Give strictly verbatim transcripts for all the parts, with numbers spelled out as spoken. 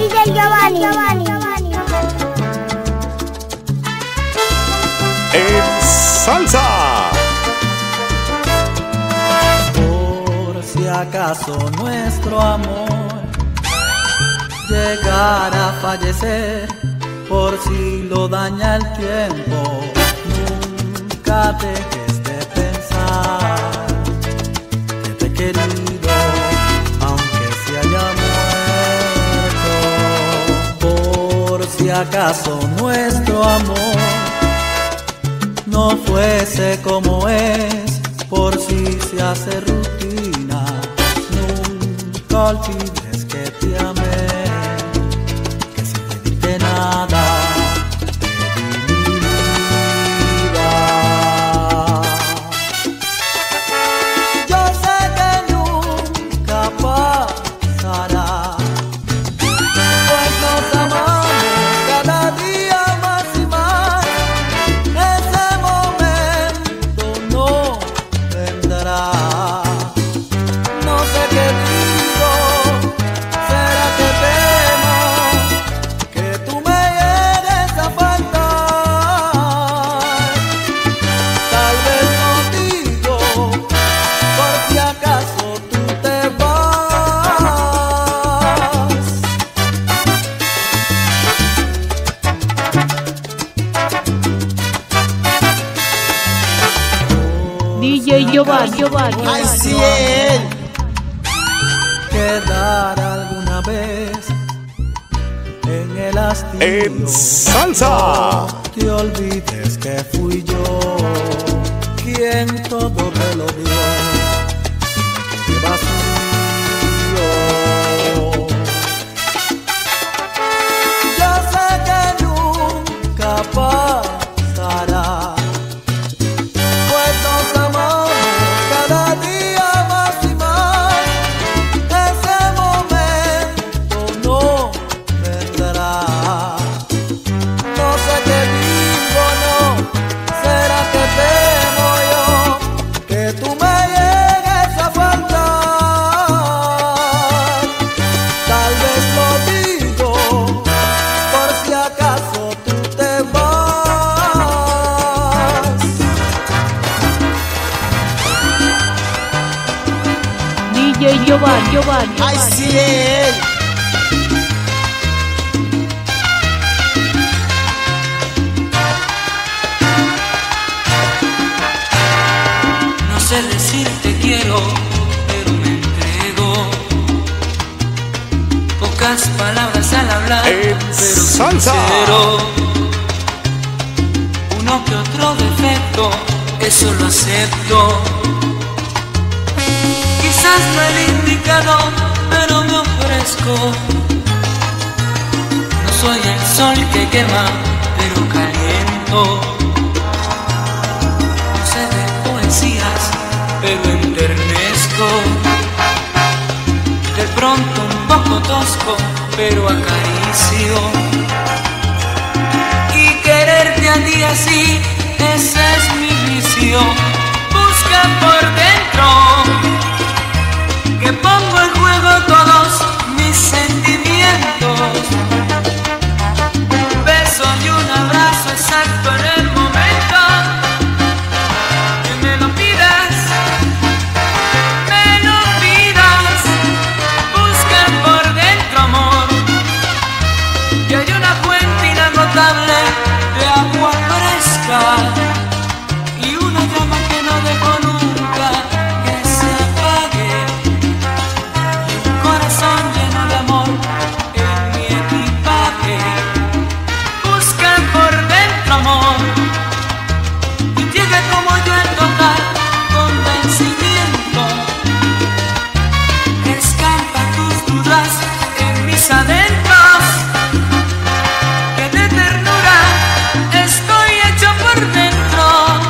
D J Giovanni. En salsa. Por si acaso nuestro amor llegara a fallecer, por si lo daña el tiempo, nunca dejes de pensar que te he querido, aunque se haya muerto. Por si acaso nuestro amor no fuese como es, por si se hace rutina, nunca olvides que te amé, que sin pedirte nada te di mi vida. Yo sé que nunca pasará, pues nos amamos cada día más y más. Ese momento no vendrá. No sé qué digo, será que temo que tú me llegues a faltar. Tal vez no digo, por si acaso tú te vas. D J Giovanni, Giovanni. Ay, sí, él. Quedar alguna vez en el hastío. En salsa. No te olvides que fui yo quien todo te lo dio. Qué vacío. Yo sé que nunca pasará, pues nos amamos cada día más y más. Ese momento no vendrá. No sé qué digo, no. ¿Será que temo yo que tú me llegues a faltar? Tal vez lo digo, por si acaso tú te vas. D J Giovanni, Giovanni. Ay, sí, él. No sé decir te quiero, pero me entrego. Pocas palabras al hablar, En pero salsa. sincero. Uno que otro defecto, eso lo acepto. Quizás no el indicado, pero me ofrezco. No soy el sol que quema, pero caliento. No sé de poesías, pero enternezco. De pronto un poco tosco, pero acaricio. Y quererte a ti así, ese es mi vicio. Busca por dentro, que pongo en juego todos mis sentimientos. Un beso y un abrazo exacto en el momento que me lo pidas, me lo pidas. Busca por dentro, amor, y hay una fuente inagotable de agua fresca y una llama que no dejo nunca que se apague. Corazón lleno de amor en mi equipaje. Busca por dentro, amor, y llega como yo en total convencimiento. Escampa tus dudas en mis adentros, que de ternura estoy hecho por dentro.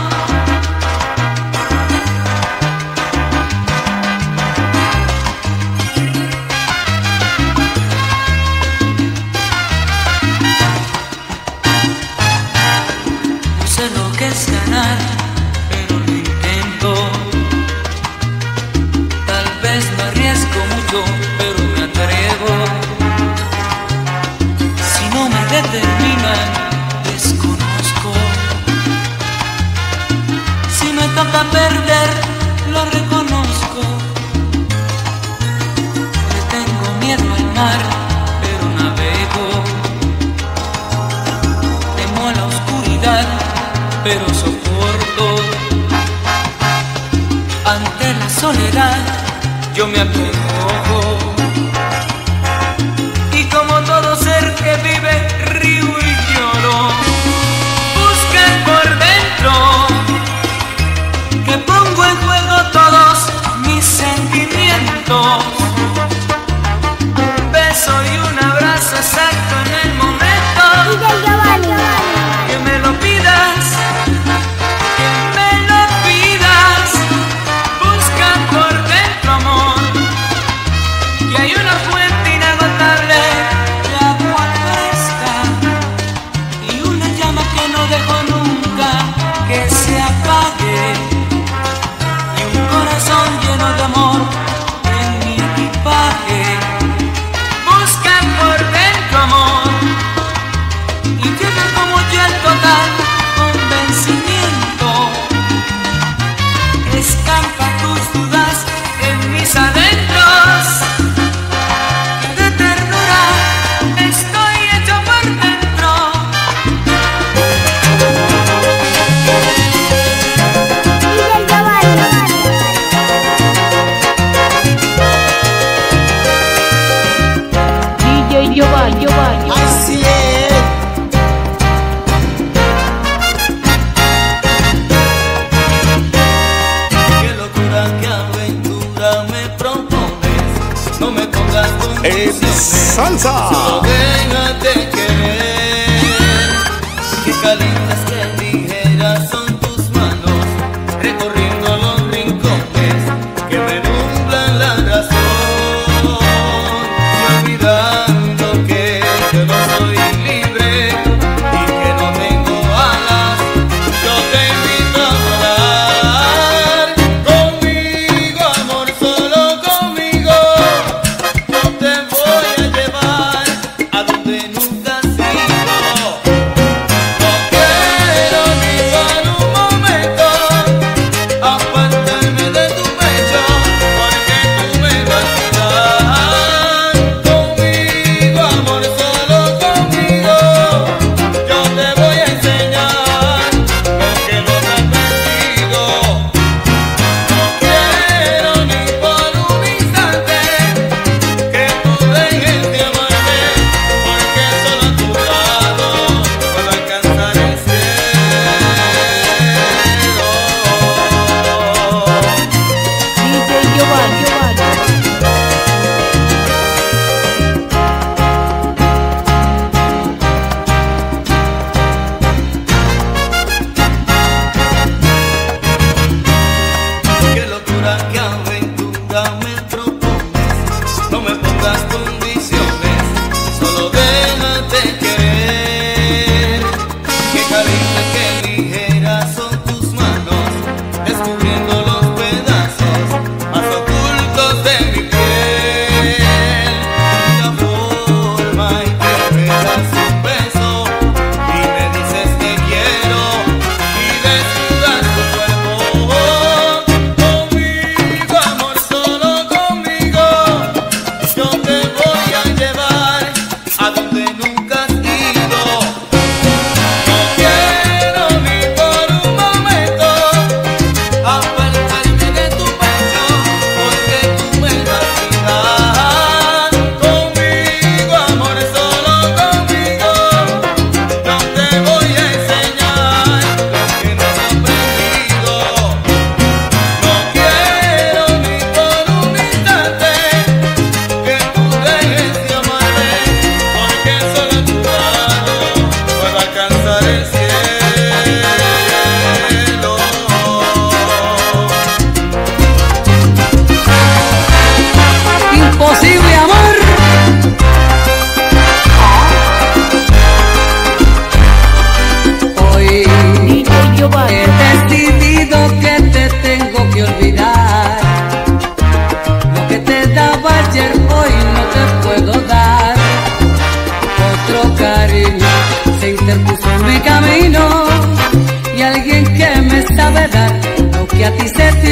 No sé lo que es ganar, pero lo intento. Tal vez no arriesgo mucho, pero me atrevo. terminan, desconozco. Si me toca perder, lo reconozco. Le tengo miedo al mar, pero navego. Temo a la oscuridad, pero soporto. Ante la soledad, yo me acongojo. Y como todo ser que vive, río y lloro. Buscan por dentro que pongo en juego todos mis sentimientos. Un beso y un abrazo exacto en el momento que me lo pidas, que me lo pidas. Buscan por dentro, amor, que hay una fuente inagotable de agua fresca y una llama que no dejo nunca que se apague, y un corazón lleno de amor en mi equipaje. Buscan por dentro, amor, y llegan como yo el total convencimiento. Escampa tus dudas en mis adentros, que de ternura estoy hecho por dentro. D J Giovanni, Giovanni. Así es. Qué locura, qué aventura me propones. No me pongas En condiciones, salsa. solo déjate querer. Qué calientes, qué ligeras son tus manos, recorriendo los rincones que me nublan la razón. Y olvidando que yo no soy libre y que no tengo alas, yo te invito a volar conmigo, amor, solo conmigo. Yo te voy a llevar a donde nunca has ido. No quiero ni por un momento apartarme de tu pecho, porque tú me vas a dar. Conmigo, amor, solo conmigo. Yo te voy a enseñar lo que no te has perdido. No quiero ni por un instante que tú dejes de amarme, porque solo a tu lado puedo alcanzar el cielo. D J Giovanni, Giovanni. Qué locura, qué aventura me propones. No me pongas condiciones, solo déjate querer. Qué caliente, qué ligeras son tus manos, descubriendo los pedazos más ocultos de mi piel. La forma en que me das un beso y me dices te quiero, y desnudas tu cuerpo. Conmigo, amor, solo conmigo. Yo te voy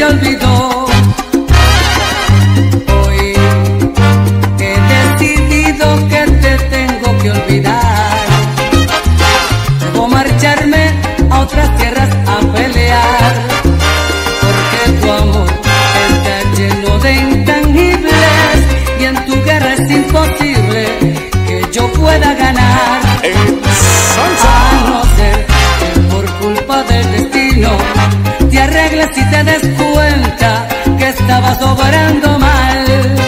te olvidó. Hoy he decidido que te tengo que olvidar. Debo marcharme a otras tierras a pelear, porque tu amor está lleno de intangibles y en tu guerra es imposible que yo pueda ganar. En salsa. A no ser que por culpa del destino te arregles y te des cuenta que estabas obrando mal.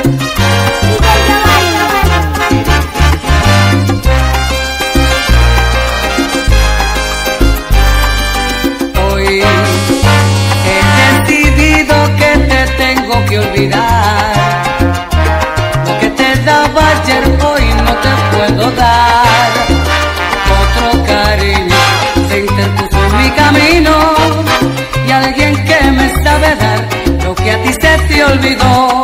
Hoy he decidido que te tengo que olvidar. Lo que te daba ayer hoy no te puedo dar. Otro cariño se interpuso en mi camino y alguien que me sabe dar lo que a ti se te olvidó.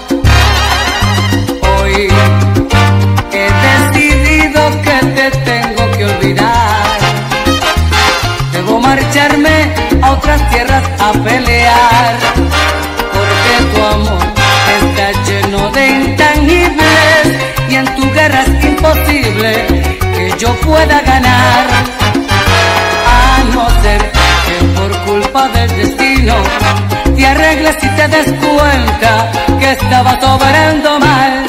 Hoy he decidido que te tengo que olvidar. Debo marcharme a otras tierras a pelear, porque tu amor está lleno de intangibles y en tu guerra es imposible que yo pueda ganar. A no ser que por culpa del destino te arregles y te des cuenta que estabas obrando mal.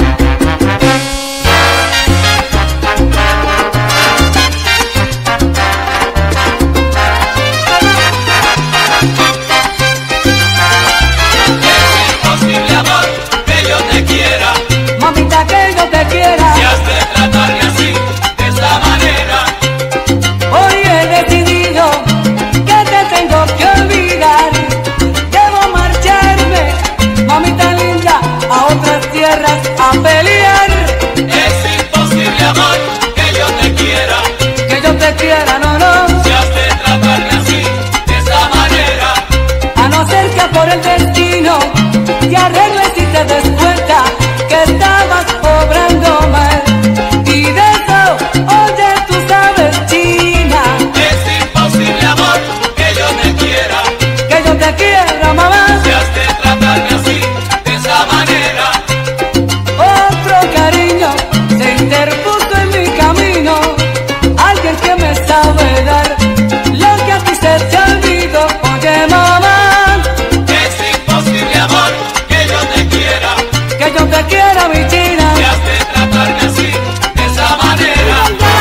Mamita, que yo te quiera, Si has de tratarme así, de esta manera, hoy he decidido que te tengo que olvidar. Debo marcharme, mamita linda, a otras tierras a pelear. es imposible, amor, que yo te quiera. Que yo te quiera, no, no, Si has de tratarme así, de esta manera, a no ser que por el destino te arregles y te des cuenta que estabas obrando mal. Y de eso, oye, tú sabes, China, es imposible, amor, que yo te quiera. que yo te quiero, mamá. Si has de tratarme así, de esta manera, Otro cariño se interpuso en mi camino, alguien que me sabe dar lo que a ti se te olvidó. Oye, mamá, es imposible, amor, que yo te quiera. que yo te quiero, mi China. Si has de tratarme así, de esa manera,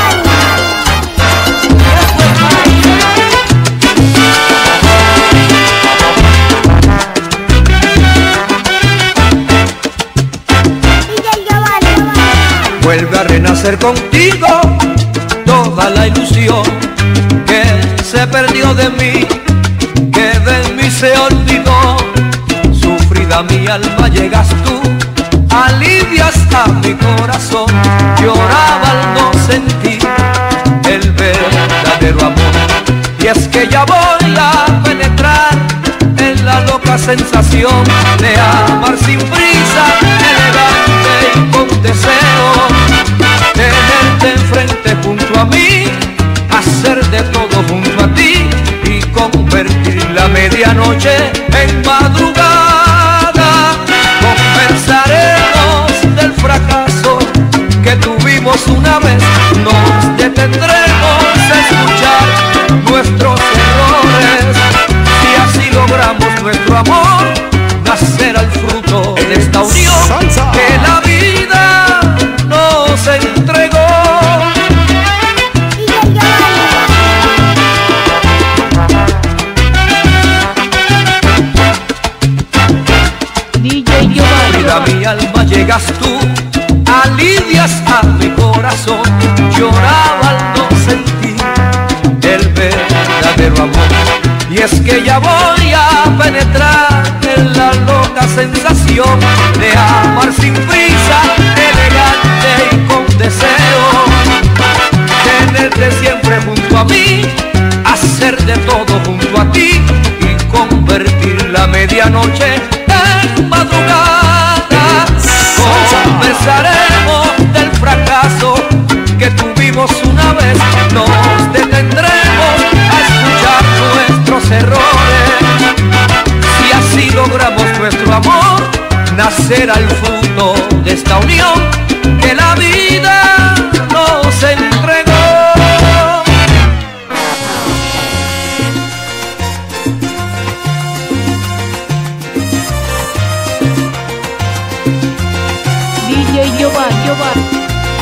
Vuelve a renacer contigo toda la ilusión que se perdió de mí, que de mí se olvidó. Sufrida mi alma llegas tú, alivias a mi corazón. Lloraba al no sentir el verdadero amor, y es que ya voy a penetrar en la loca sensación de amar sin prisa, elegante y con deseo. Tenerte enfrente junto a mí, hacer de todo junto a ti y convertir la medianoche en madrugada. Conversaremos del fracaso que tuvimos una vez, nos detendremos a escuchar nuestros errores. Si así logramos nuestro amor, nacerá el fruto de esta unión Salsa. que la vida nos entregó. D J Giovanni. Vida mi alma llegas tú, alivias a mi corazón. Lloraba al no sentir el verdadero amor, y es que ya voy a penetrar en la loca sensación de amar sin prisa, elegante y con deseo. Tenerte siempre junto a mí, hacer de todo junto a ti y convertir la medianoche en madrugada. Conversaremos del fracaso que tuvimos una vez, nos detendremos a escuchar nuestros errores. Si así lo será el fruto de esta unión que la vida nos entregó. D J Giovanni, Giovanni.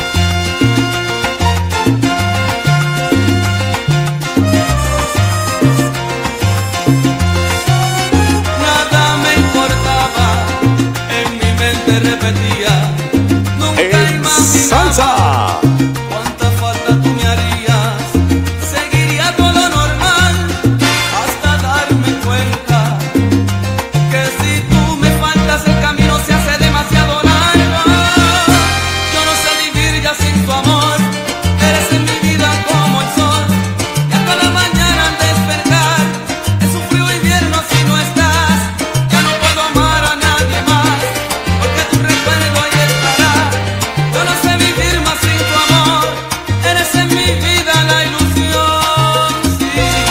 Nada me importaba, en mi mente repetía, nunca En imaginaba salsa. cuánta falta tú me harías. Seguiría todo normal hasta darme cuenta que si tú me faltas el camino se hace demasiado largo. Yo no sé vivir ya sin tu amor, eres en mi vida como el sol. Y a cada mañana al despertar es un frío invierno si no estás. Ya no puedo amar a nadie más, porque tu recuerdo ahí estará. Yo no sé vivir más sin tu amor, eres en mi vida la ilusión, sí.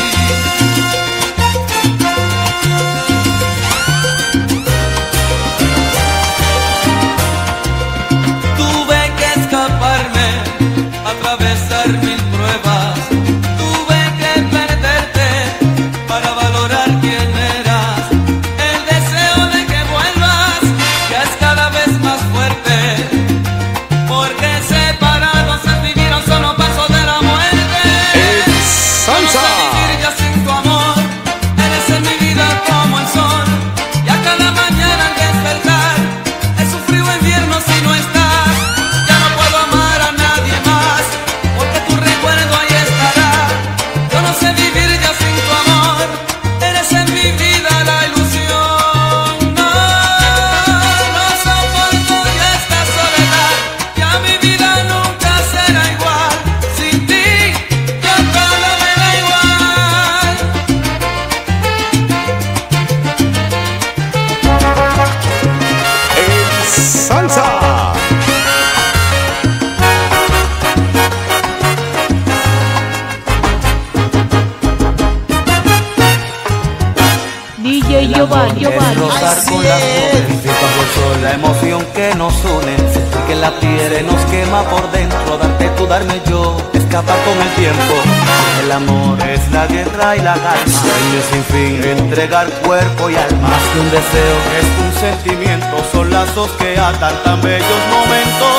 Tuve que escaparme, atravesar mil pruebas. Tuve que perderte para valorar quién eras. El deseo de que vuelvas ya es cada vez más fuerte, porque separados es vivir a un solo paso de la muerte. Yo no sé vivir ya sin tu amor, eres en mi vida como el sol. Y a cada mañana al despertar es un frío invierno si no estás. Ya no puedo amar a nadie más, porque tu recuerdo ahí estará. Yo no sé vivir ya sin tu amor, eres en mi vida la ilusión. No, no soporto ya esta soledad, ya mi vida nunca será igual. Sin ti ya todo me da igual. En salsa. D J Giovanni, Giovanni. Rozar con las nubes, bajo el sol, la emoción que nos une, sentir que la piel nos quema por dentro, darte tú, darme yo, escapar con el tiempo. El amor es la guerra y la calma, sueño sin fin, entregar cuerpo y alma. Más que un deseo, es un sentimiento, son lazos que atan tan bellos momentos.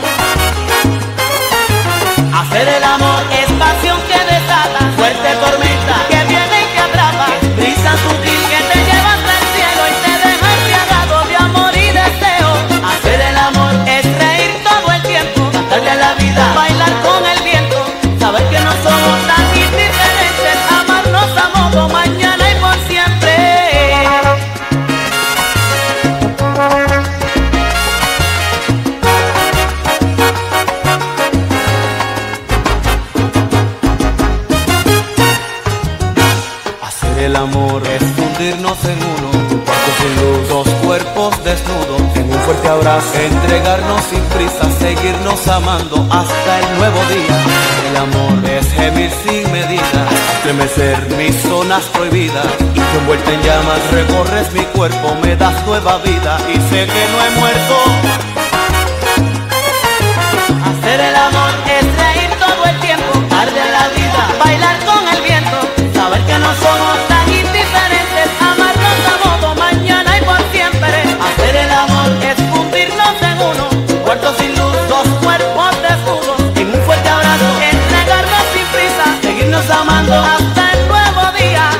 Hacer el amor es pasión que desata, fuerte tormenta que viene y te atrapa, brisa sutil que te lleva hasta el cielo y te deja embriagado de amor y deseo. Hacer el amor es reír todo el tiempo, cantarle a la vida, bailar con el viento, saber que no somos tan indiferentes, amarnos a modo mañana y por siempre. Hacer el amor es fundirnos en uno, un cuarto sin luz, dos cuerpos desnudos, en un fuerte abrazo, entregarnos sin prisa, seguirnos amando hasta el nuevo día. El amor es gemir sin medida, estremecer mis zonas prohibidas, y tú envuelta en llamas recorres mi cuerpo, me das nueva vida y sé que no he muerto. Hacer el amor es reír todo el tiempo, arde la vida, bailar con el viento, saber que no somos tan indiferentes, amarnos a modo mañana y por siempre. Hacer el amor es fundirnos en uno, un cuarto sin luz, dos cuerpos desnudos, en un fuerte abrazo, entregarnos sin prisa, seguirnos amando hasta el nuevo día.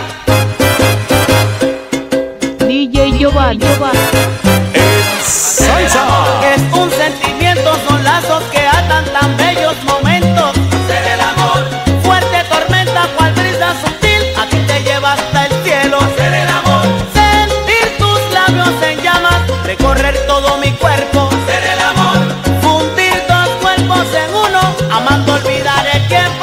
D J Giovanni, Giovanni. En salsa. Es un sentimiento, son lazos que atan tan bellos momentos. Hacer el amor, fuerte tormenta, cual brisa sutil, a ti te lleva hasta el cielo. Hacer el amor, sentir tus labios en llamas, recorrer todo mi cuerpo. Hacer el amor, fundir dos cuerpos en uno, amando olvidar el tiempo.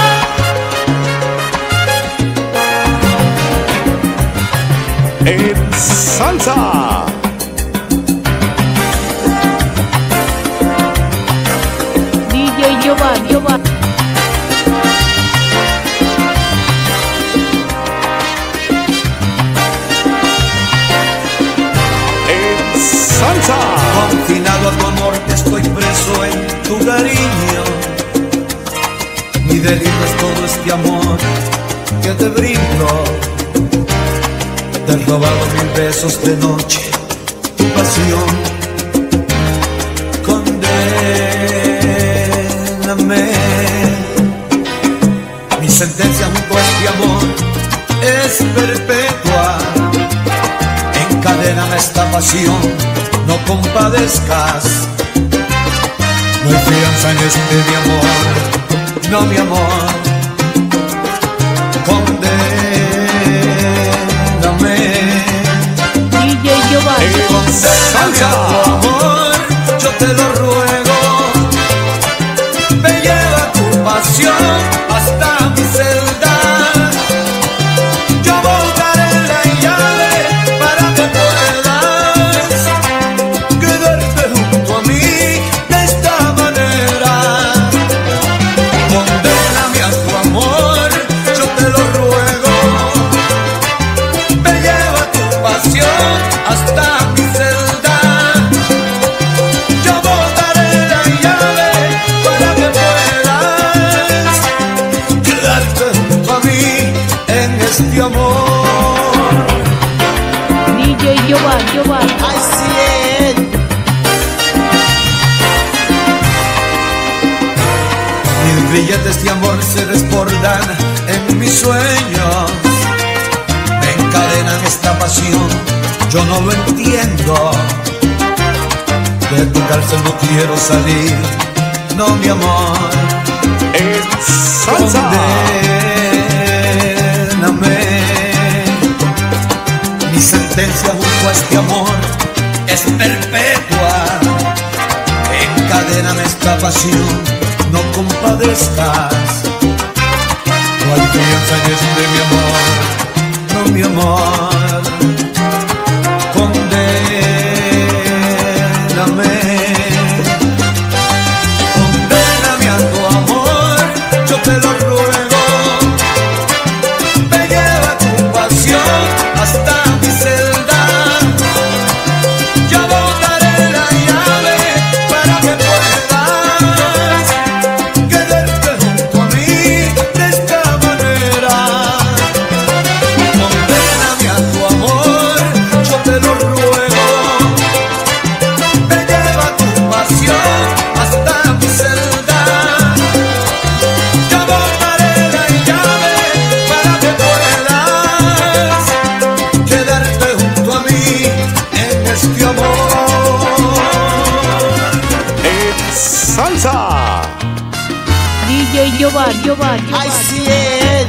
En salsa. Pegado a tu amor que estoy preso en tu cariño. Mi delito es todo este amor que te brindo. Te he robado mil besos de noche, tu pasión. Condéname. Mi sentencia junto a este amor es perpetua. Encadéname esta pasión, no compadezcas. No hay fianza en este mi amor, no mi amor. Condéname. D J Giovanni. Condéname a tu amor, yo te lo ruego. Me lleva tu pasión hasta mi celda. Yo botaré la llave para que puedas quedarte junto a mí de esta manera. Condéname a tu amor, yo te lo ruego. Me lleva tu pasión hasta mi celda. Yo botaré la llave para que puedas quedarte junto a mí en este amor. D J Giovanni. Giovanni. Ay, sí es. Mis billetes de amor se desbordan en mis sueños. Me encadenan esta pasión, yo no lo entiendo. De tu cárcel no quiero salir, no mi amor. En salsa. Condéname. Mi sentencia junto a este amor es perpetua. Encadéname esta pasión, no compadezcas. No hay fianza en este mi amor, no mi amor. Condéname. Condéname a tu amor, yo te lo ruego. Me lleva tu pasión hasta mi celda. Yo botaré la llave para que puedas quedarte junto a mí de esta manera. Condéname a tu amor, yo te lo ruego. Me lleva tu pasión hasta mi celda. Yo botaré la llave para que puedas quedarte junto a mí en este amor. En salsa. D J Giovanni. Giovanni. Ay, sí es.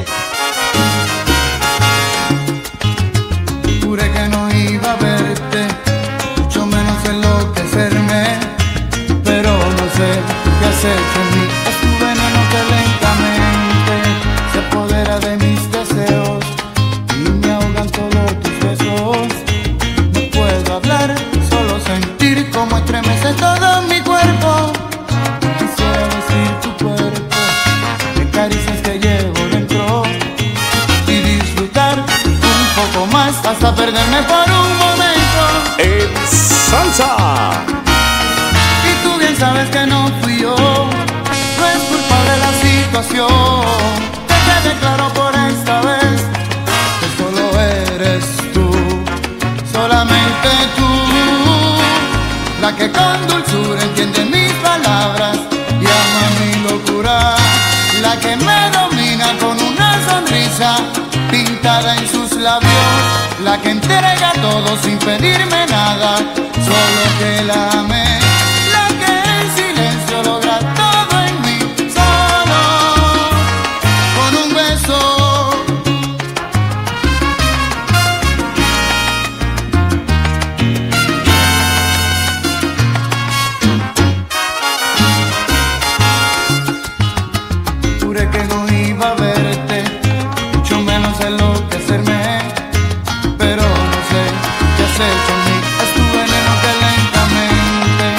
Juré que no iba a verte, mucho menos enloquecerme, pero no sé qué hacer en mí. Es tu veneno que lentamente se apodera de mis deseos y me ahogan todos tus besos. No puedo hablar, solo sentir cómo estremece todo mi cuerpo. Quisiera decir tu cuerpo, de caricias que llevo dentro y disfrutar un poco más hasta perderme por un momento. En salsa. Y tú bien sabes que no fui yo, no es culpable la situación. Te quede claro por esta vez que solo eres tú, solamente tú, la que con dulzura entiende mis palabras y ama mi locura, la que me domina con una sonrisa pintada en sus labios, la que entrega todo sin pedirme nada, solo que la ame, la que en silencio logra todo en mí, solo con un beso. Juré que no iba a verte, mucho menos enloquecerme, pero no sé qué hacer con mí. Es tu veneno que lentamente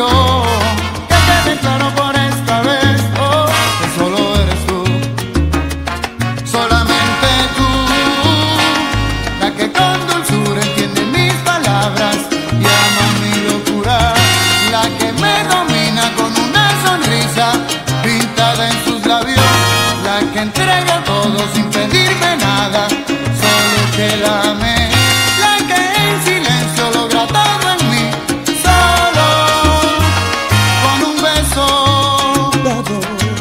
ilusión. Que quede claro por esta vez, oh, que solo eres tú, solamente tú, la que con dulzura entiende mis palabras y ama mi locura, la que me domina con una sonrisa pintada en sus labios, la que entrega todo sin pedirme nada, solo que la ame, la que en silencio logra todo en mí, solo con un beso dado.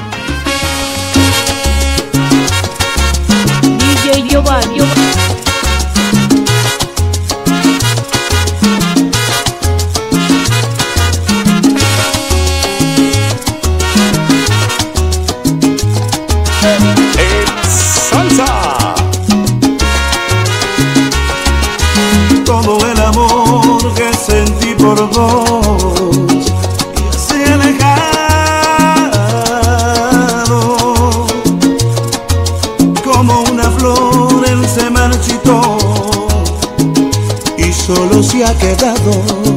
D J Giovanni, Salsa. Todo el amor que sentí por vos se ha alejado, como una flor él se marchitó y solo se ha quedado.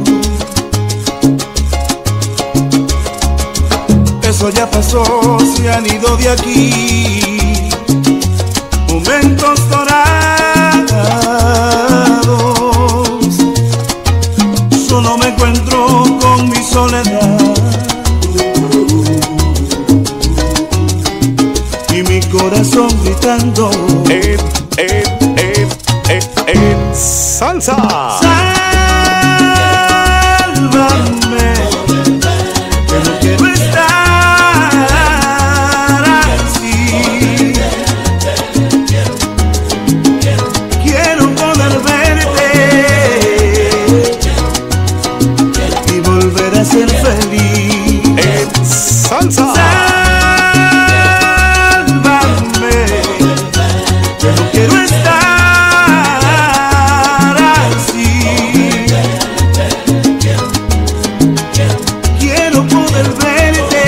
Eso ya pasó, se han ido de aquí momentos dorados, solo me encuentro con mi soledad y mi corazón gritando Eh, eh, eh, eh, eh, salsa. sálvame, que no quiero estar así. Quiero poder verte y volver a ser feliz. Eh, salsa. Sálvame, que no quiero estar así. Quiero poder verte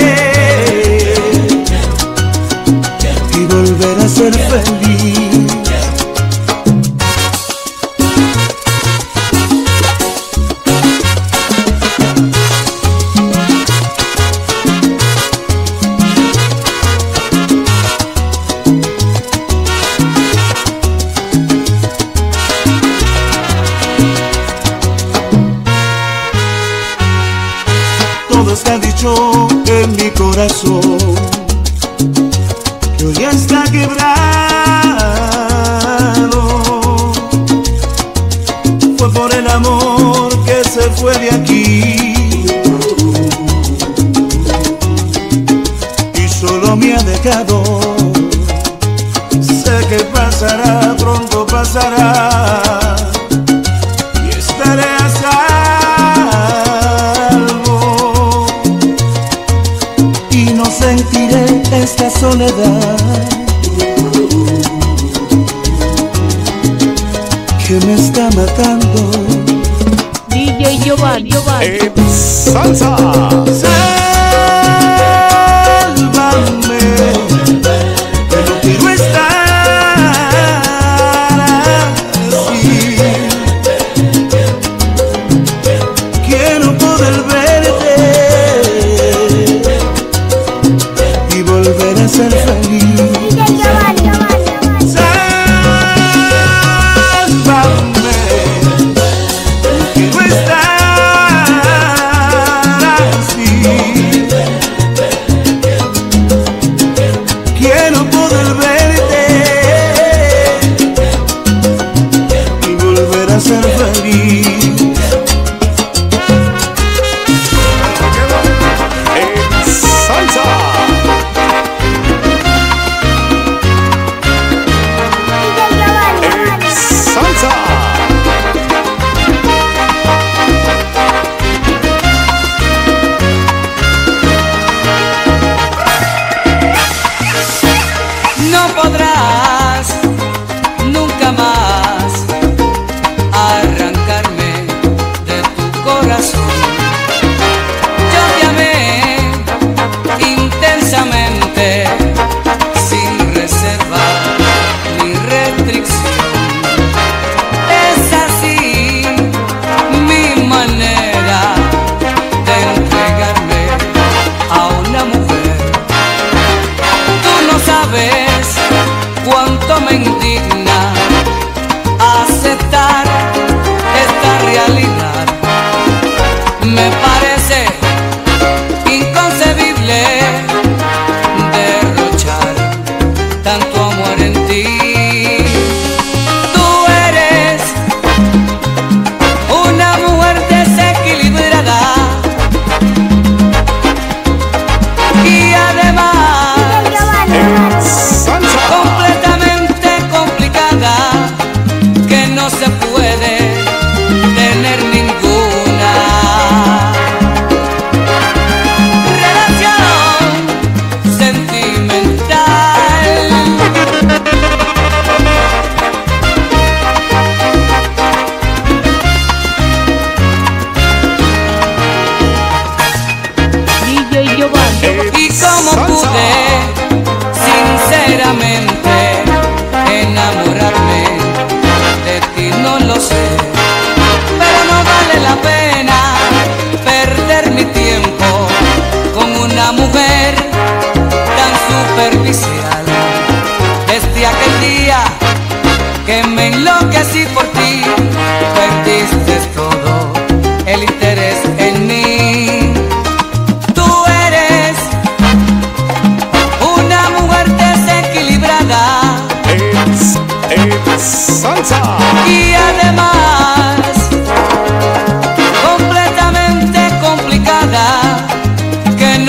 y volver a ser feliz. Todo está dicho en mi corazón, que hoy ya está quebrado. Fue por el amor que se fue de aquí y solo me ha dejado. Sé que pasará, pronto pasará y estaré a salvo y no sentiré esta soledad que me está matando. D J Giovanni, Giovanni. Eh, salsa. Sálvame, que no quiero estar así. Quiero poder verte y volver a ser feliz. Sálvame, que no quiero estar así. Quiero poder verte y volver a ser feliz. Eh, salsa. Eh, salsa.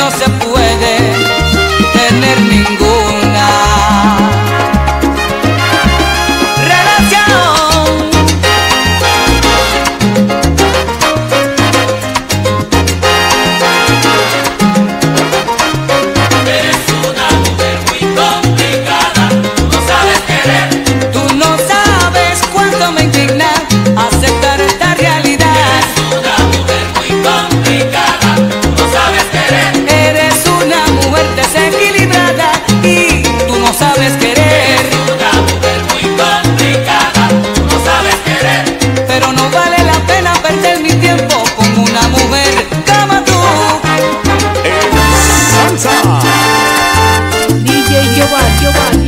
no se puede tener ninguna relación. Eres una mujer muy complicada, tú no sabes querer. Tú no sabes cuánto me indigna aceptar esta realidad. Eres una mujer muy complicada, tú no sabes querer. Eres una mujer desequilibrada y tú no sabes querer. Eres una mujer muy complicada, tú no sabes querer. Pero no vale la pena perder mi tiempo con una mujer como tú. Salsa. D J Giovanni, Giovanni.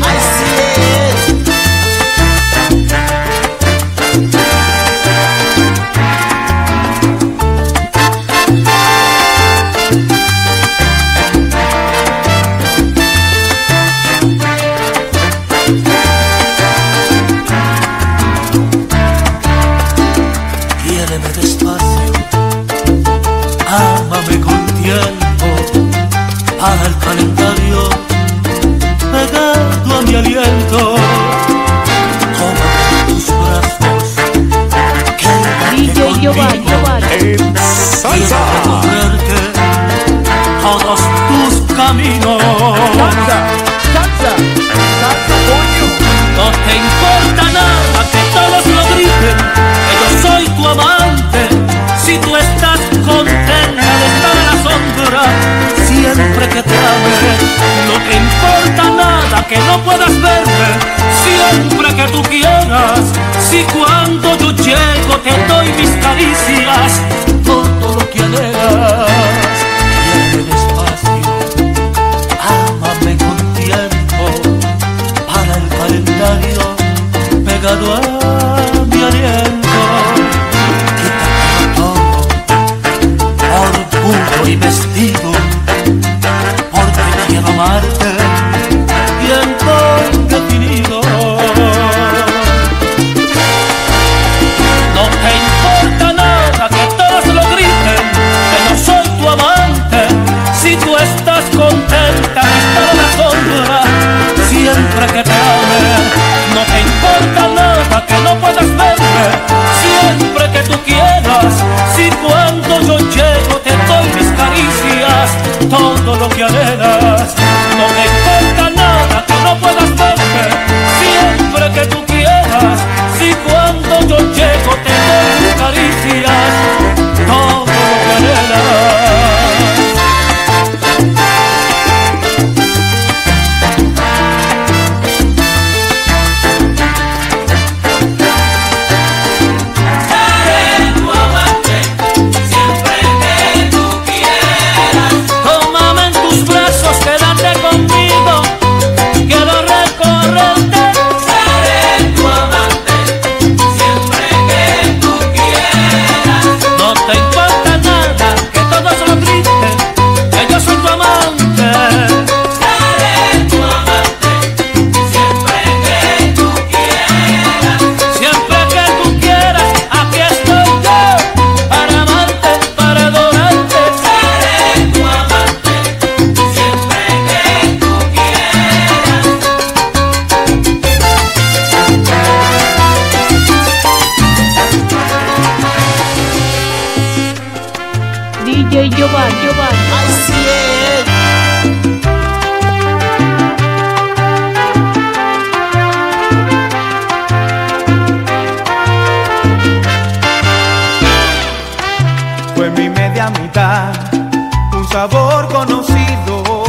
Quiéreme despacio, ámame con tiempo, para el calendario pegado a mi aliento. Tómame en tus brazos, quédate D J Giovanni, conmigo. Giovanni. En salsa. Recorrerte todos tus caminos. No te importa nada que todos lo griten, que yo soy tu amante. Si tú estás contenta de estar a la sombra, siempre que te ame. No te importa nada que no puedas verme, siempre que tú quieras. Si cuando yo llego te doy mis caricias, todo lo que anhelas. Quiéreme despacio, ámame con tiempo, para el calendario pegado a mi aliento. Quítate todo, orgullo y vestido, porque quiero amarte tiempo indefinido. No te importa nada que todos lo griten, que no soy tu amante. Si tú estás contenta de estar a la sombra, siempre que te ame. No te importa nada que no puedas verme, siempre que tú quieras. Si cuando yo llego te doy mis caricias, todo lo que anhelas. No te importa nada que no puedas verme, siempre que tú quieras. Si cuando yo llego te doy mis caricias, todo lo que anhelas. Seré tu amante, siempre que tú quieras. Tómame en tus brazos, quédate conmigo, quiero recorrerte. Seré tu amante, siempre que tú quieras. No te importa nada que todos lo griten, que yo soy tu amante. Seré tu amante, siempre que tú quieras. Siempre que tú quieras, aquí estoy yo, para amarte, para adorarte. Seré tu amante, siempre que tú quieras. D J Giovanni, Giovanni. Fue mi media mitad, un sabor conocido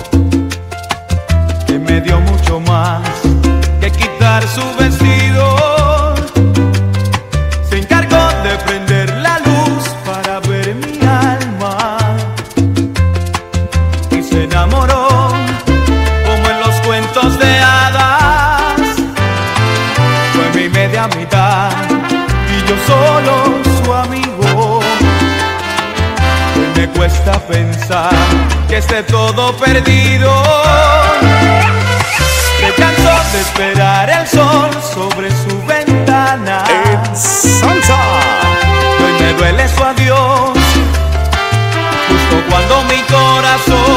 que me dio mucho más que quitar su vestido. Se encargó de prender la luz para ver mi alma y se enamoró como en los cuentos de hadas. Fue mi media mitad y yo solo su amigo. Hoy me cuesta pensar que esté todo perdido. Se cansó de esperar el sol sobre su ventana. En salsa. Y hoy me duele su adiós, justo cuando mi corazón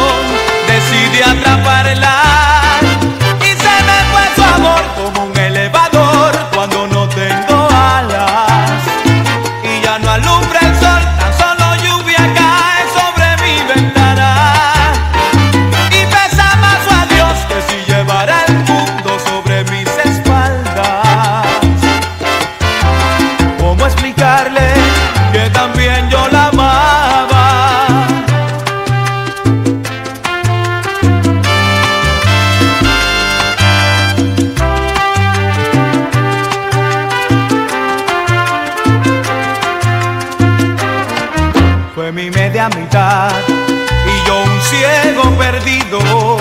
fue mi media mitad, y yo un ciego perdido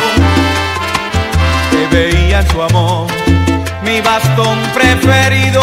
que veía en su amor mi bastón preferido.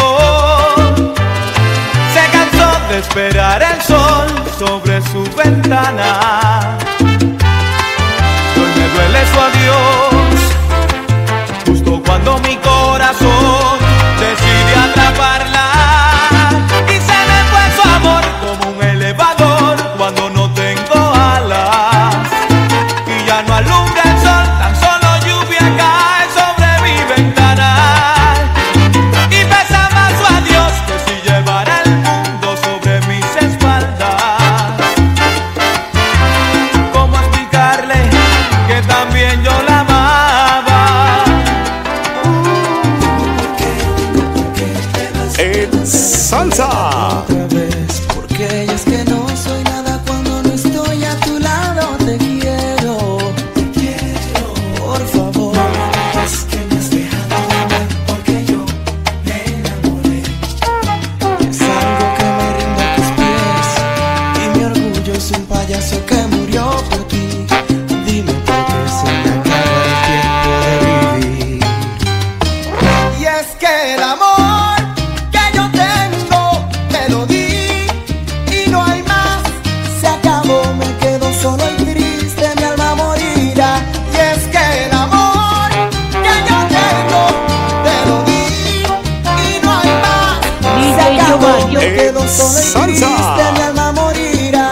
Se cansó de esperar el sol sobre su ventana, y hoy me duele su adiós, justo cuando mi corazón decide atraparla, y se me fue su amor como un elevador cuando no tengo alas, y ya no alumbra el sol, tan solo lluvia cae sobre mi ventana, y pesa más su adiós que si llevara el mundo sobre mis espaldas. ¿Cómo explicarle que también yo la amaba? It's salsa. Otra vez, porque es que no soy nada cuando no estoy a tu lado. Te quiero, te quiero. Por favor, es que me has dejado de amar porque yo me enamoré. Es algo que me rinde a tus pies y mi orgullo es un payaso que murió por ti. Dime por qué se me acaba el tiempo de vivir. Y es que el amor que yo tengo te lo di y no hay más. Se acabó, me quedo solo y triste, mi alma morirá. Y es que el amor que yo tengo te lo di y no hay más. Se D J acabó, Giovanni. me quedo solo y Salsa. triste, mi alma morirá.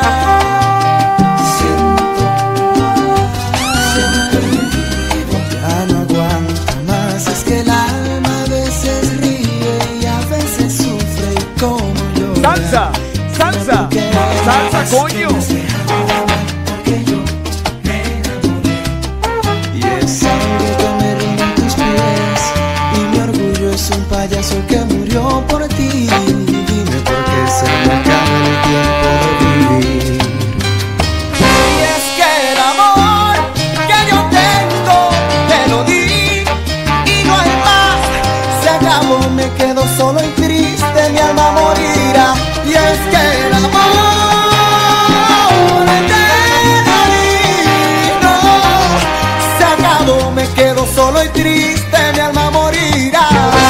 Siento, siento ya no aguanto más. Es que el alma a veces ríe y a veces sufre y como yo. Salsa, salsa, salsa, coño. Y es algo que me rinde a tus pies y mi orgullo es un payaso que murió por ti. Dime por qué se me acaba el tiempo de vivir. Y es que el amor que yo tengo te lo di y no hay más. Se acabó, me quedo solo y triste, mi alma morirá. Y es que el amor que te di no Se acabó, me quedo solo y triste, mi alma morirá.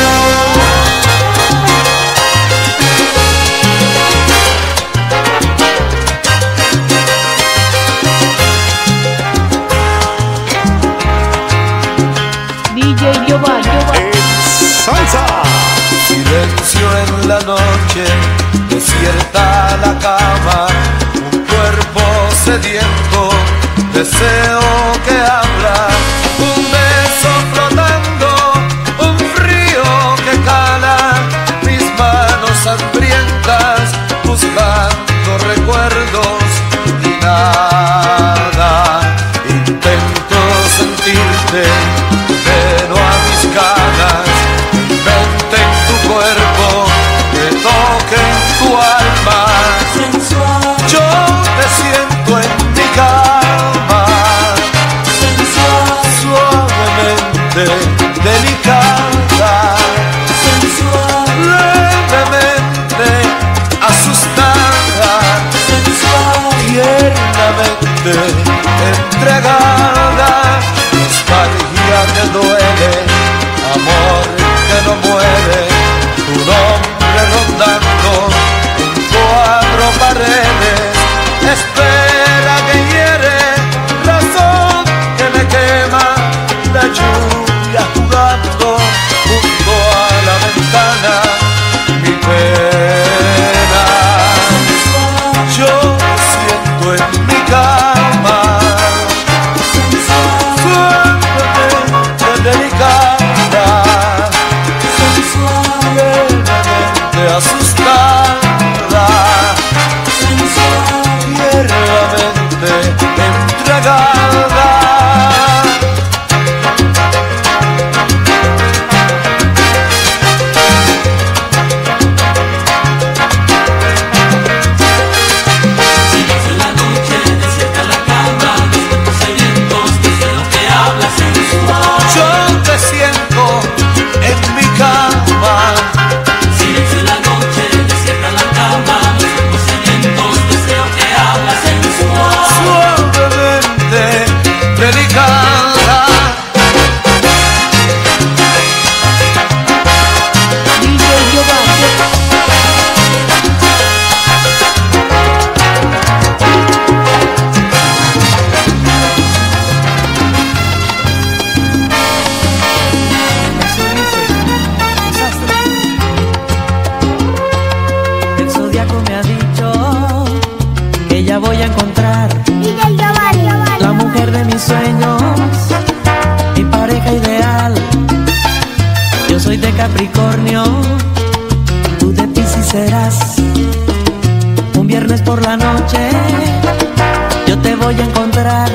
D J Giovanni. It's salsa. Silencio en la noche, desierta la cama, un cuerpo sediento, deseo que habla, un beso flotando, un frío que cala, mis manos hambrientas, buscando recuerdos y nada, intento sentirte, pero a mis ganas, vente en tu cuerpo, que toque en tu alma, yo te siento en mi cama, ella voy a encontrar la mujer de mis sueños, mi pareja ideal. Yo soy de Capricornio, tú de Piscis serás. Un viernes por la noche yo te voy a encontrar.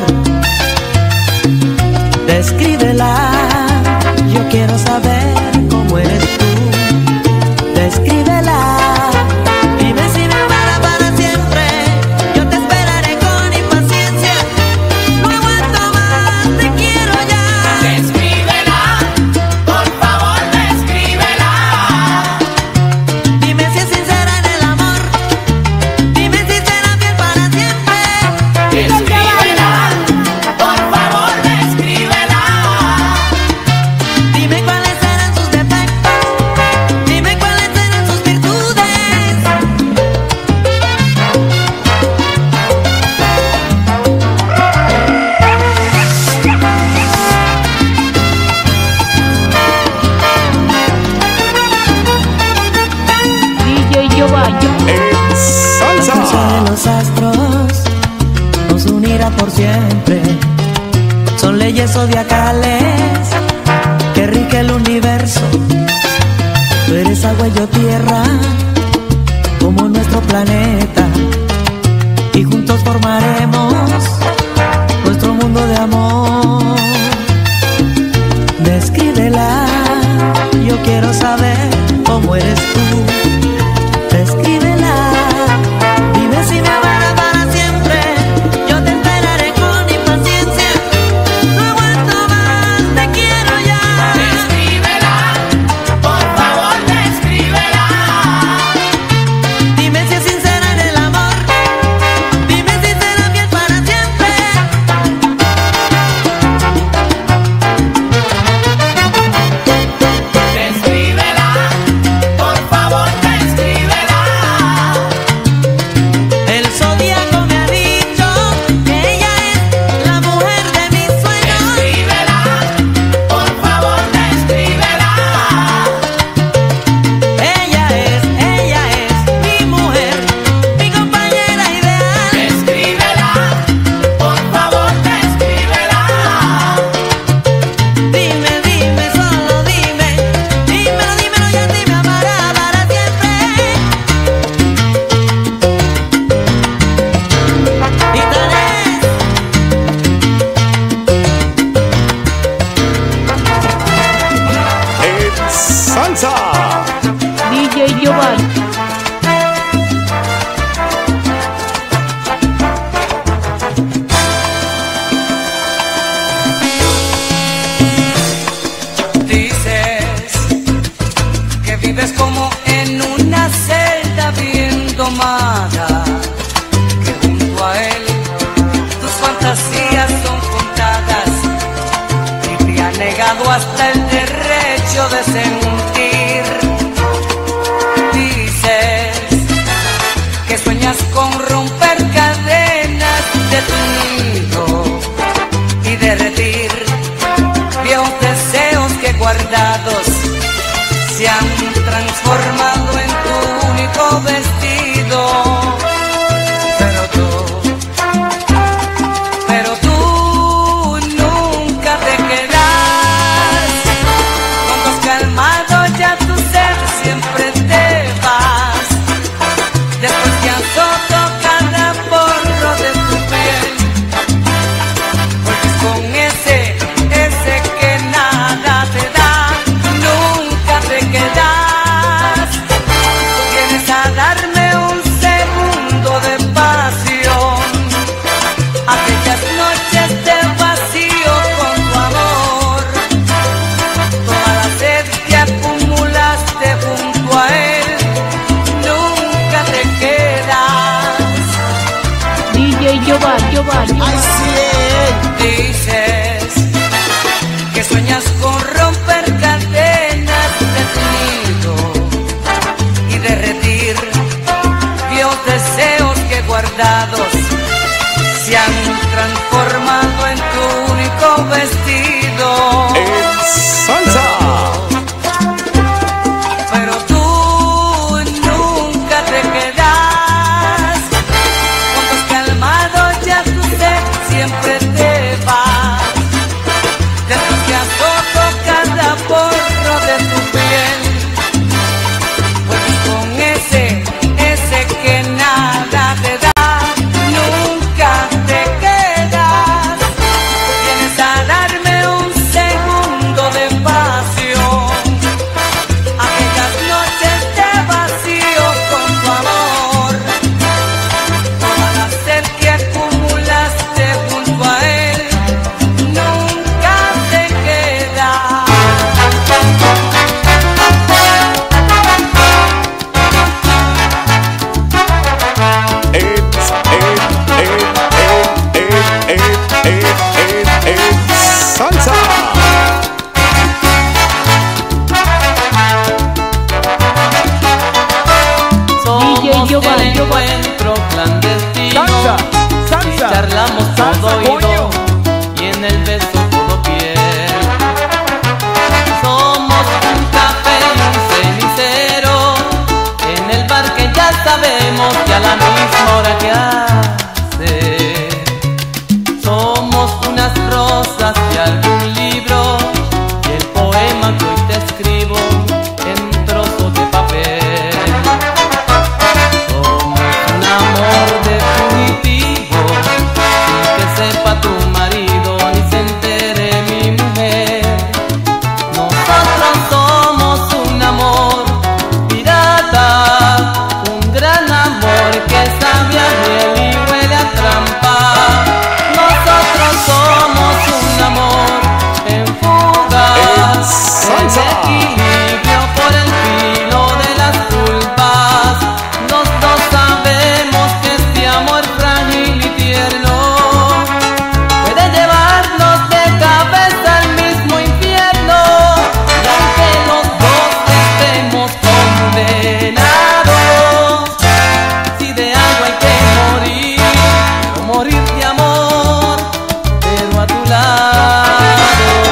Descríbela, yo quiero saber cómo eres tú. Descríbela, dime si me amará para siempre. Yo te esperaré con impaciencia. No aguanto más, te quiero ya. Descríbela, por favor, descríbela. Dime si es sincera en el amor. Dime si será fiel para siempre. Descríbela, por favor, descríbela. Dime cuáles serán sus defectos. Dime cuáles serán sus virtudes. D J Giovanni. En La función salsa. de los astros nos unirá por siempre. Son leyes zodiacales que rige el universo. Tú eres agua y yo tierra, como nuestro planeta. Y juntos formaremos nuestro mundo de amor. Descríbela, yo quiero saber cómo eres tú. Descríbela, dime si me amará para siempre. Yo te esperaré con impaciencia. No aguanto más, te quiero ya. Descríbela, por favor, descríbela. Dime si es sincera en el amor. Dime si será fiel para siempre. Descríbela, por favor, descríbela. El zodíaco me ha dicho que ella es la mujer de mis sueños. Descríbela, por favor, descríbela. Ella es, ella es mi mujer, mi compañera ideal. Descríbela, por favor, descríbela. Dime, dime, solo dime. Dímelo, dímelo y así me amará para siempre. Y tal es. En salsa. D J Giovanni. Dices que vives como en una celda bien domada, que junto a él tus fantasías son contadas y te ha negado hasta el derecho de sentir. Dices que sueñas con romper cadenas de tu nido y derretir viejos deseos que guardados se han transformado en tu único vestido. Pero tú, pero tú nunca te quedas. Cuando has calmado ya tu sed siempre te vas. Después que azoto cada porro de tu piel, vuelves con ese, ese que nada te da. Nunca te quedas. Vienes a darme un segundo de pasión. Aquellas noches de vacío con tu amor. Toda la sed que acumulaste junto a él. Nunca te quedas. D J Giovanni. Giovanni. Dices que sueñas con romper cadenas de tu nido y derretir viejos deseos que guardados se han transformado en tu único vestido. En salsa. Pero tú nunca te quedas. Cuando has destino. Salsa, salsa, y charlamos salsa, todo oído coño. y en el beso todo piel. Somos un café y un cenicero en el bar que ya sabemos que a la misma hora que hace. Somos unas rosas de algún libro y el poema que hoy te escribo en trozos de papel. Somos un amor definitivo sin que sepa tu marido ni se entere mi mujer. Nosotros somos un amor pirata, un gran amor que sabe a miel y huele a trampa. Nosotros somos un amor en fuga, en equilibrio por el filo de las culpas. Los dos sabemos que este amor frágil y tierno puede llevarnos de cabeza al mismo infierno. Y aunque los dos estemos condenados, si de algo hay que morir, o morir de amor, pero a tu lado.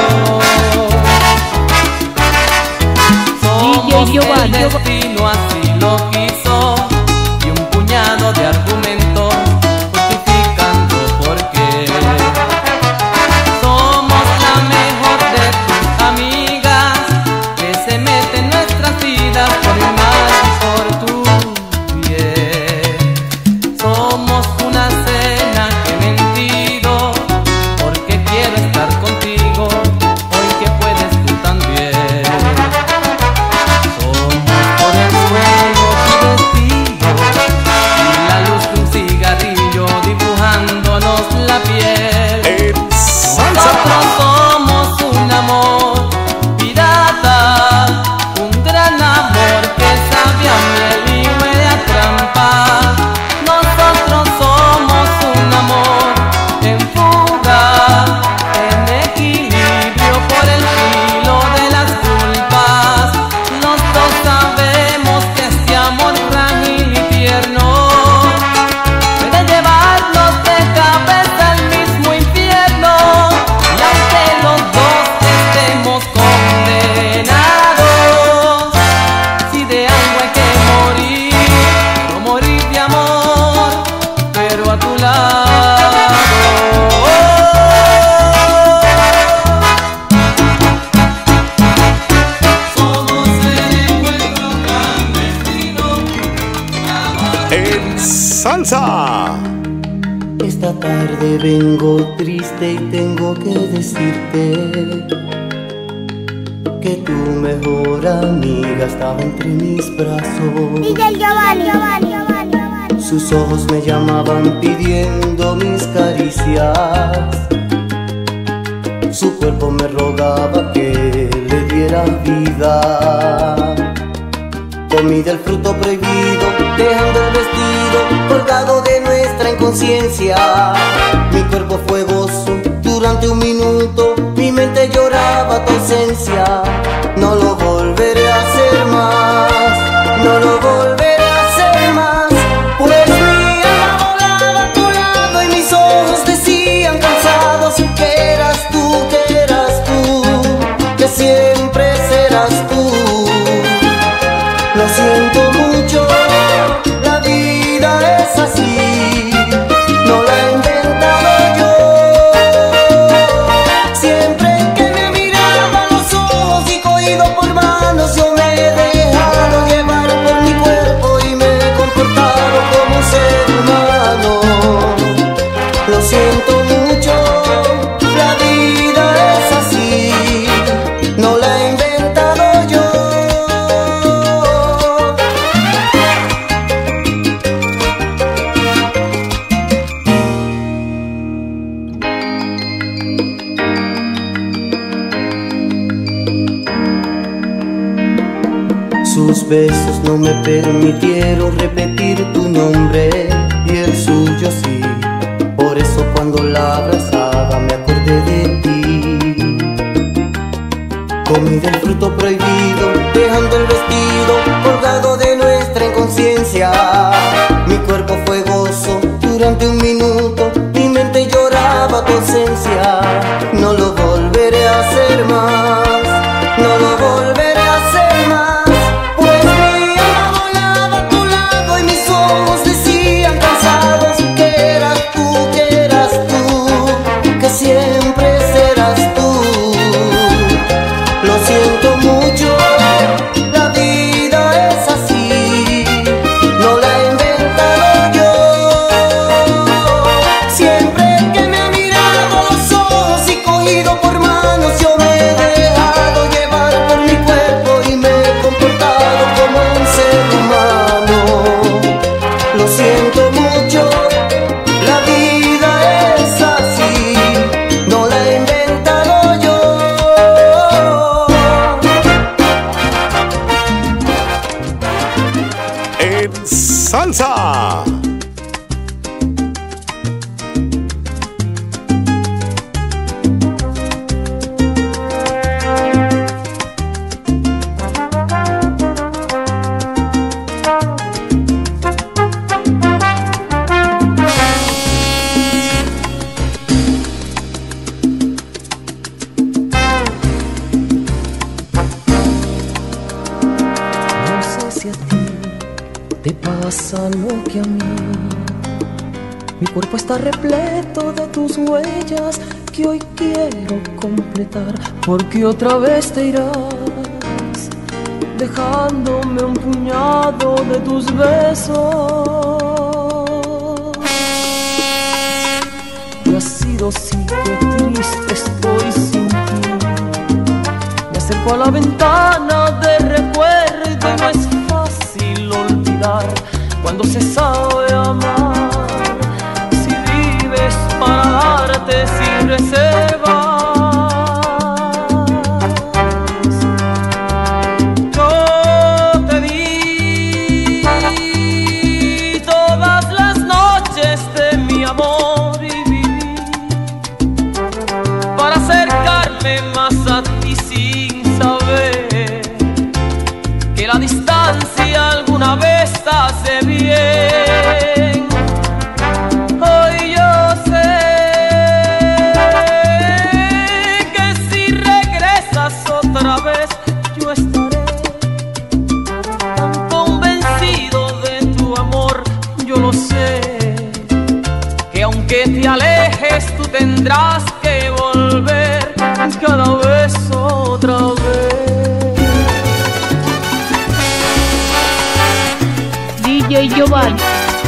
Somos D J Giovanni. el destino, así lo quiso, y un puñado de argumentos justificando por qué. Somos la mejor de tus amigas que se mete en nuestras vidas por el mal y por tu piel. Somos una cena que he mentido porque quiero estar contigo hoy que puedes tú también. Somos por el suelo tu vestido y la luz de un cigarrillo dibujándonos la piel. Nosotros somos un amor pirata, un gran amor que sabe a miel y huele a trampa. Nosotros somos un amor en fuga, en equilibrio por el filo de las culpas. Los dos sabemos que este amor frágil y tierno puede llevarnos de cabeza al mismo infierno. Y aunque los dos estemos condenados, si de algo hay que morir, no morir de amor, pero a tu lado. Somos el encuentro clandestino. En salsa. Esta tarde vengo triste y tengo que decirte que tu mejor amiga estaba entre mis brazos. D J Giovanni, Giovanni, Giovanni, Giovanni. Sus ojos me llamaban pidiendo mis caricias. Su cuerpo me rogaba que le diera vida. Comí del fruto prohibido, dejando el vestido colgado de nuestra inconsciencia. Mi cuerpo fue gozo durante un minuto, mi mente lloraba tu ausencia. No lo volveré a hacer más, no lo volveré a hacer más. Pues mi alma volaba a tu lado y mis ojos decían cansados que eras tú, que eras tú, que siempre serás tú. Lo siento mucho, la vida es así, no la he inventado yo. Siempre que me miraba a los ojos y cogido por manos, yo me he dejado llevar por mi cuerpo y me he comportado como un ser humano. Lo siento mucho, la vida es así, no la he inventado yo. Sus besos no me permitieron repetir tu nombre y el suyo sí. Por eso cuando la abrazaba me acordé de ti. Comí del fruto prohibido, dejando el vestido colgado de nuestra inconsciencia. Mi cuerpo fue gozo cuerpo está repleto de tus huellas que hoy quiero completar, porque otra vez te irás, dejándome un puñado de tus besos. Y ha sido así, que triste estoy sin ti. Me acerco a la ventana de recuerdo y no es fácil olvidar cuando se sabe amar. Para darte sin reservas, yo te di todas las noches de mi amor y viví para acercarme más a ti sin saber que la distancia alguna vez hace bien. Hoy yo otra vez yo estaré tan convencido de tu amor, yo lo sé, que aunque te alejes tú tendrás que volver cada vez otra vez. D J Giovanni.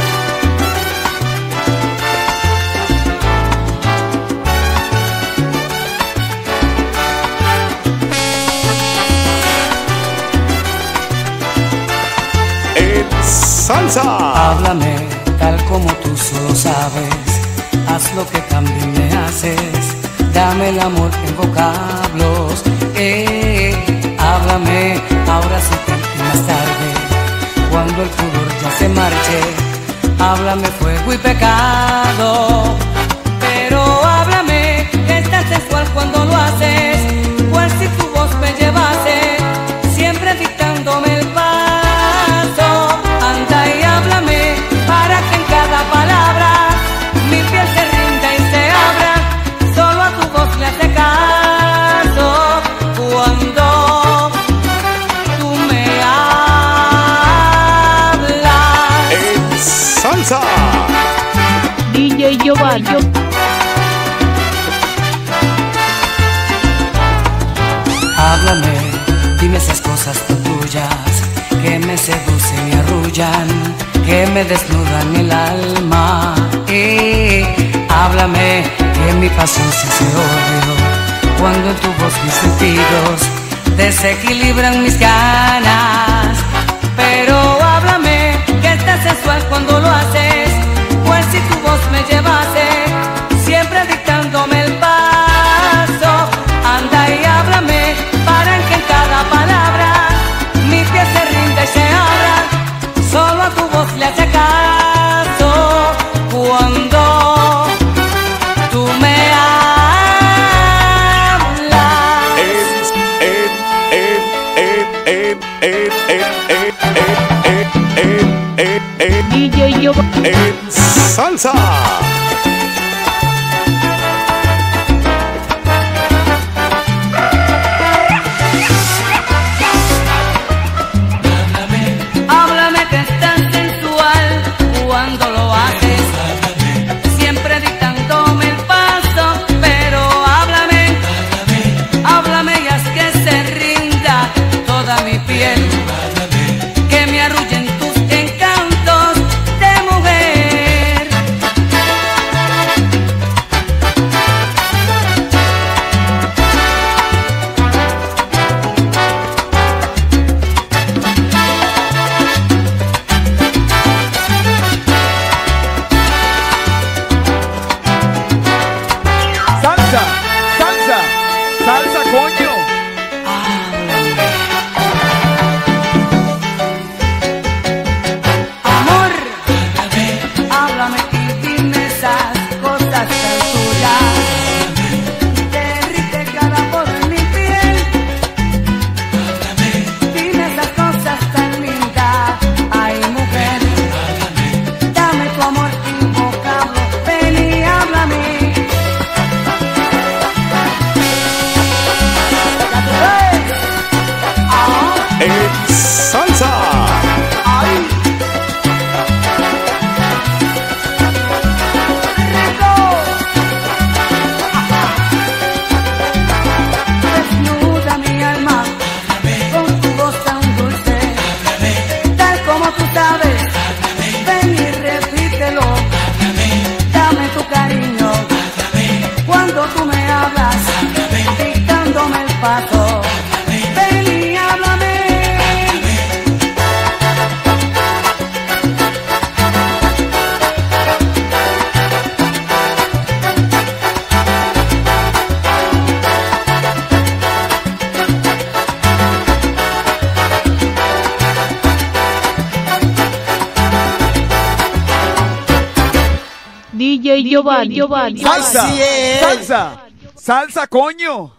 Salsa. Háblame tal como tú solo sabes, haz lo que también me haces, dame el amor en vocablos, eh, háblame ahora sí y más tarde, cuando el pudor ya se marche, háblame fuego y pecado, pero háblame que estás sensual cuando lo haces, cual si tu voz me llevase, siempre dictándome el paso. Anda y háblame para que en cada palabra mi piel se rinda y se abra. Solo a tu voz le hace caso cuando tú me hablas. En salsa. D J Giovanni. Háblame, dime esas cosas tan tuyas que me seducen y arrullan, que me desnudan el alma. Eh, háblame, que mi pasión se hace odio cuando en tu voz mis sentidos desequilibran mis ganas. Pero háblame, que estás sensual cuando lo haces, pues si tu voz me llevase, siempre dictándome el paso. Anda y háblame para que en cada palabra mi piel se rinda y se abra, solo a tu voz le hace caso cuando tú me hablas. D J Giovanni. En salsa. Que me arrullen tus encantos de mujer. Salsa, salsa, salsa, coño. Amor, háblame y dime esas cosas tan tuyas. Derrite cada poro en mi piel. Dime esas cosas tan lindas. Ay, mujer, dame tu amor invocable. Ven y háblame. D J Giovanni, Giovanni. Salsa, salsa, salsa, coño.